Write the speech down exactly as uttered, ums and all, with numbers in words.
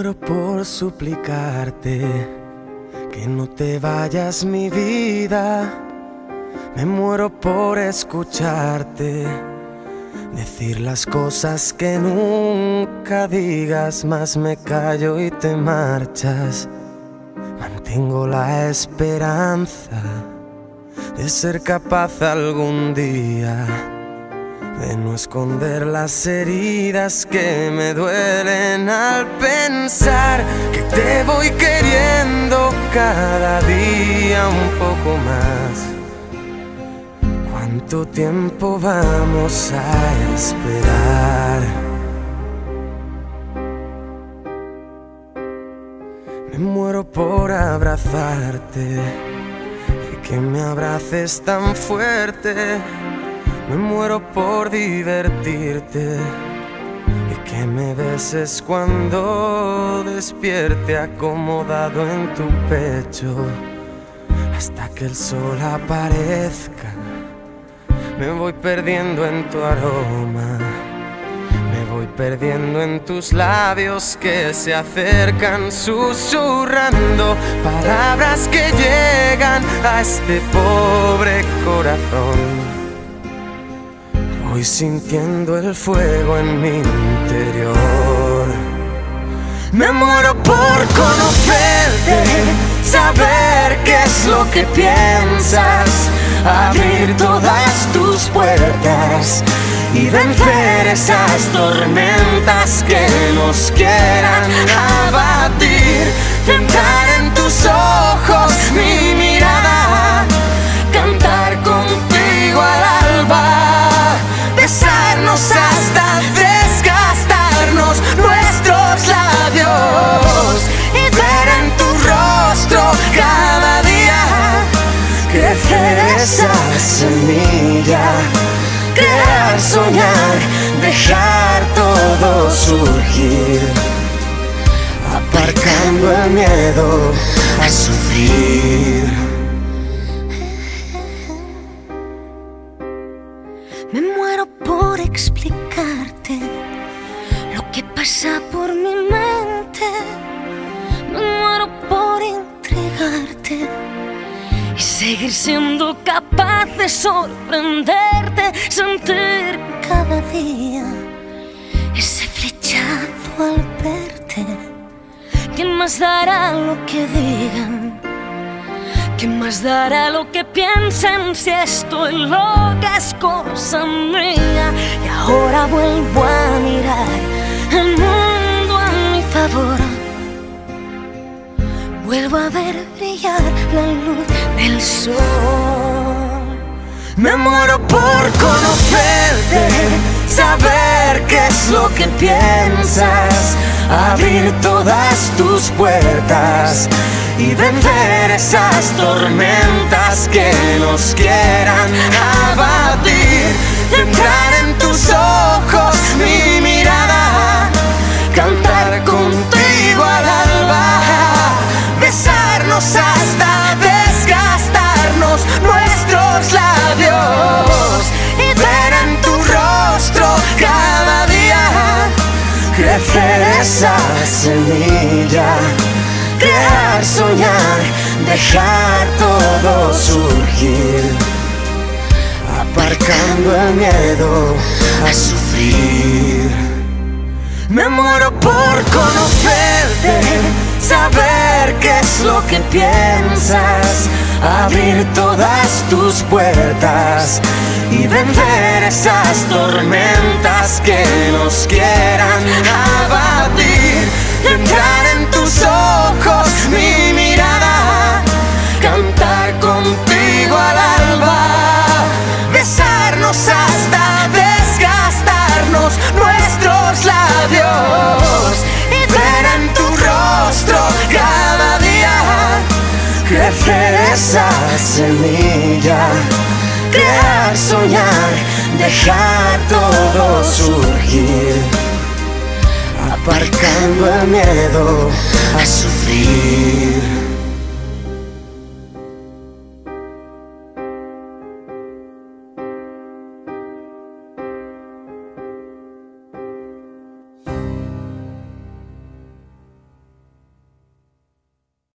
muero por suplicarte que no te vayas, mi vida. Me muero por escucharte decir las cosas que nunca digas, mas me callo y te marchas. Mantengo la esperanza de ser capaz algún día de no esconder las heridas que me duelen al pensar que te voy queriendo cada día un poco más. ¿Cuánto tiempo vamos a esperar? Me muero por abrazarte y que me abraces tan fuerte. Me muero por divertirte y que me beses cuando despierte acomodado en tu pecho hasta que el sol aparezca. Me voy perdiendo en tu aroma, me voy perdiendo en tus labios que se acercan susurrando palabras que llegan a este pobre corazón. Voy sintiendo el fuego en mi interior. Me muero por conocerte, saber qué es lo que piensas, abrir todas tus puertas y vencer esas tormentas que nos quieran abatir. Centrar en tus ojos mi mirada, cantar contigo al alba, besarnos hasta desgastarnos nuestros labios y ver en tu rostro cada día crecer esa semilla, crear, soñar, dejar todo surgir, aparcando el miedo a sufrir. Me muero por explicarte lo que pasa por mi mente. Me muero por entregarte y seguir siendo capaz de sorprenderte, sentir cada día ese flechazo al verte. ¿Quién más dará lo que digan? ¿Quién más dará lo que piensen si estoy loca es cosa mía? Y ahora vuelvo a mirar el mundo a mi favor. Vuelvo a ver brillar la luz del sol. Me muero por conocerte, saber qué es lo que piensas, abrir todas tus puertas y vencer esas tormentas que nos quieran abatir. Centrar en tus ojos mi mirada, cantar contigo al alba, besarnos hasta desgastarnos nuestros labios y ver en tu rostro cada día crecer esa semilla, crear, soñar, dejar todo surgir, aparcando el miedo a sufrir. Me muero por conocerte, saber qué es lo que piensas, abrir todas tus puertas y vencer esas tormentas que nos quieran abatir. Centrar en tus ojos mi mirada, cantar contigo al alba, besarnos hasta desgastarnos nuestros labios y ver en tu rostro cada día crecer esa semilla, crear, soñar, dejar todo surgir, aparcando el miedo a sufrir.